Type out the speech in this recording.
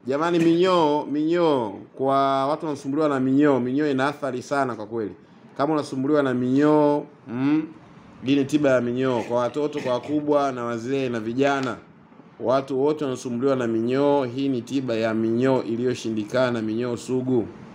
Jamani, minyoo kwa watu wanasumbuliwa na minyoo ina athari sana kwa kweli. Kama unasumbuliwa na minyoo, hii ni tiba ya minyoo kwa watoto, kwa wakubwa na wazee na vijana. Watu wote wanasumbuliwa na minyoo, hii ni tiba ya minyoo iliyoshindikana, minyoo sugu.